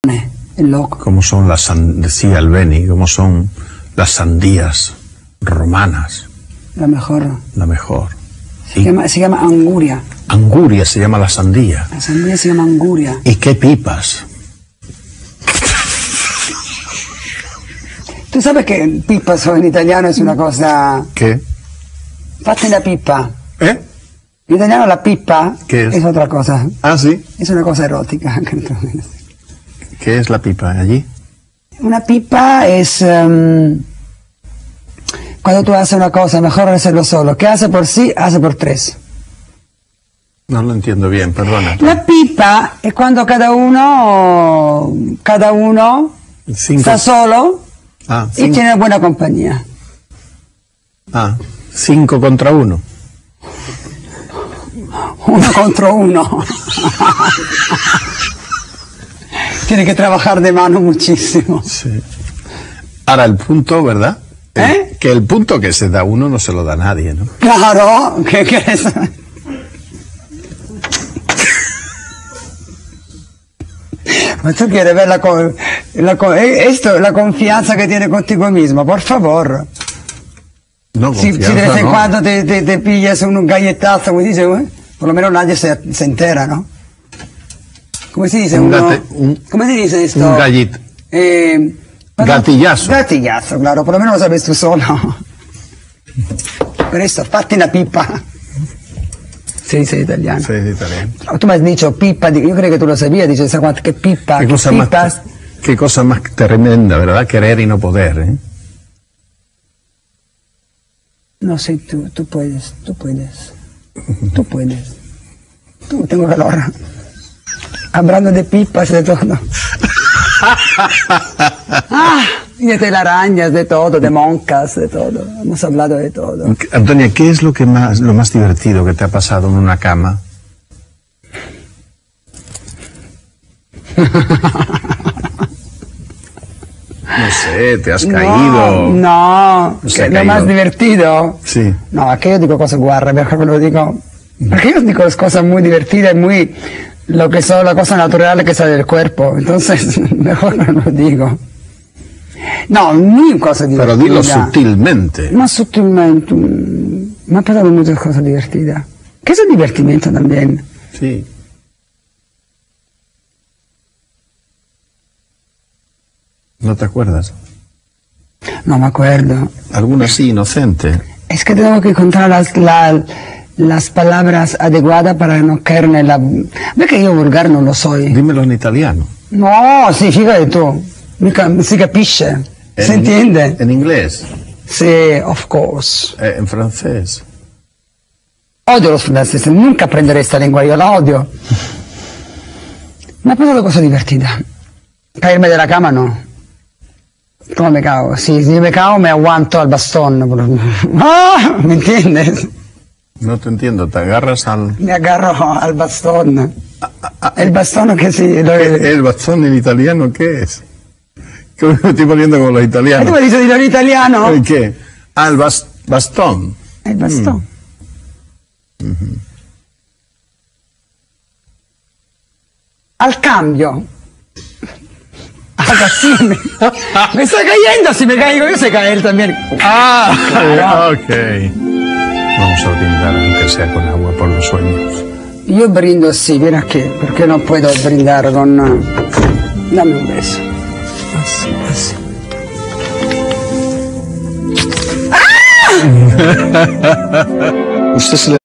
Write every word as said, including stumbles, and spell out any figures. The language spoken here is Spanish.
El loco. ¿Cómo son las sandías? Decía el Beni, ¿cómo son las sandías romanas? La mejor. La mejor. Se, llama, se llama anguria. Anguria se llama la sandía. La sandía se llama anguria. ¿Y qué pipas? Tú sabes que pipas en italiano es una cosa... ¿Qué? Fatti la pipa. ¿Eh? En italiano la pipa ¿Qué es? es otra cosa. Ah, sí. Es una cosa erótica. ¿Qué es la pipa allí? Una pipa es um, cuando tú haces una cosa, mejor hacerlo solo. ¿Qué hace por sí? Hace por tres. No lo entiendo bien, perdona. La pipa es cuando cada uno, cada uno Cinco. está solo Ah, y cinco. tiene buena compañía. Ah, cinco contra uno. Uno contra uno. Tiene que trabajar de mano muchísimo. Sí. Ahora el punto, ¿verdad? ¿Eh? El, que el punto que se da uno no se lo da nadie, ¿no? Claro, ¿qué quieres? Ma tú quieres ver la, co la, co esto, la confianza que tiene contigo mismo, por favor. No, Si, si de vez en cuando te, te, te pillas un galletazo, como dice, ¿eh? Por lo menos nadie se, se entera, ¿no? ¿Cómo se dice? Un Uno, gate, un, ¿Cómo se dice esto? Un gallito. Eh, Gatillazo. Gatillazo, claro, por lo menos lo sabes tú solo. Pero esto, fatti una pipa. Se dice en italiano. Sí, es italiano. Tú me has dicho pipa, yo creo que tú lo sabías, dices, ¿qué pipa? Qué cosa, más, pipas? qué cosa más tremenda, ¿verdad? Querer y no poder, ¿eh? No sé, tú, tú puedes, tú puedes, tú puedes. Tú, tengo calor. Hablando de pipas, de todo. Ah, y de telarañas, de todo, de moncas, de todo. Hemos hablado de todo. Antonia, ¿qué es lo que más, lo más divertido que te ha pasado en una cama? No sé, te has caído. No, no, Se que ha lo caído. más divertido. Sí. No, aquí yo digo cosas guarras, mejor lo digo. Porque yo digo las cosas muy divertidas, muy lo que son las cosas naturales que sale del cuerpo. Entonces, mejor no lo digo. No, ni cosas divertidas. Pero dilo sutilmente. Más sutilmente. mm, Me han pasado muchas cosas divertidas. ¿Qué es el divertimento también? Sí. ¿No te acuerdas? No me acuerdo. Alguna sí, inocente. Es que tengo que encontrar las, la- las palabras adecuadas para no caer en la... Ve que yo vulgar non lo soy. Dímelo en italiano. No, sì, figurati tu. Mica, si capisce. En Si in- entiende? En inglés. Sì, of course. Eh, en francés. Odio los franceses, nunca aprenderé esta lengua, yo la odio. Me ha pasado cosa divertida. Caerme de la cama no. ¿Cómo me cago? Sí, si me cago me aguanto al bastón. ¡Ah! ¿Me entiendes? No te entiendo, te agarras al... Me agarro al bastón. El bastón que sí. Lo... ¿Qué- ¿El bastón en italiano qué es? Que me estoy poniendo con los ¿Tú italianos. me dices en italiano? ¿El qué? Ah, el bas- bastón. El bastón. Al cambio. Haga así. Me, me está cayendo, si me caigo yo se cae él también. Ah, Claro. ok. Vamos a brindar, aunque sea con agua, por los sueños. Yo brindo así, mira aquí, porque no puedo brindar con... uh, Dame un beso. Así, así. Usted se le